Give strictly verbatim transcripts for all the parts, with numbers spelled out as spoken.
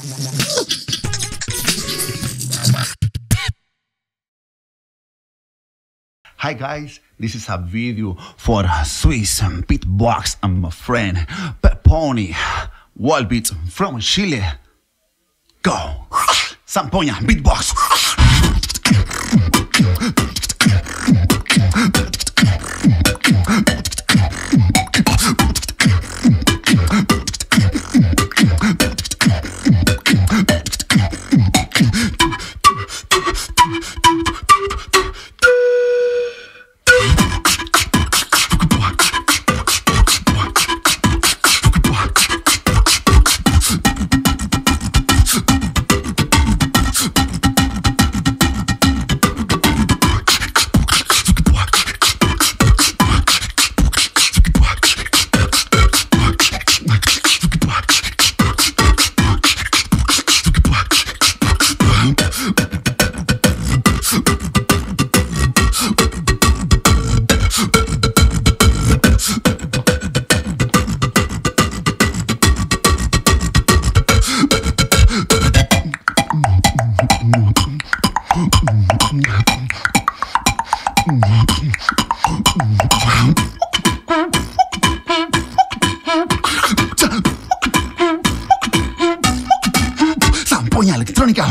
Hi guys, this is a video for Swiss beatbox and my friend Peponi Wallbeat from Chile. Go! Sampoña beatbox! Sampoña electrónica.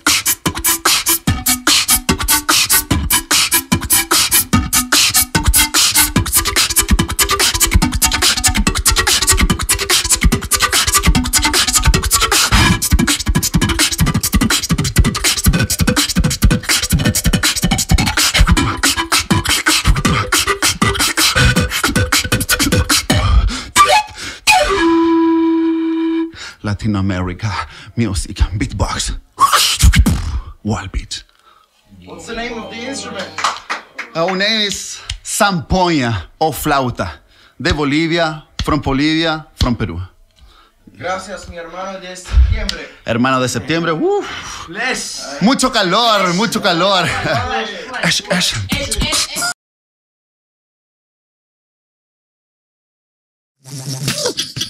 Latin America music beatbox. Wallbeat. What's the name of the instrument? Our name is Sampoña o flauta. De Bolivia, from Bolivia, from Perú. Gracias, mi hermano de septiembre. Hermano de septiembre. Uf. Les. Mucho calor, mucho calor. Esh, esh.